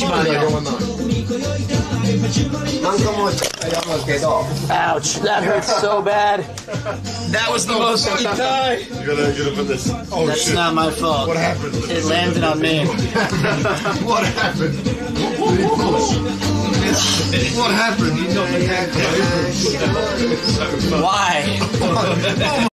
Ouch, that hurts so bad. That was the most You gotta put this. Oh, That's shit. not my fault. What happened? It landed on me. What happened? What happened? Why?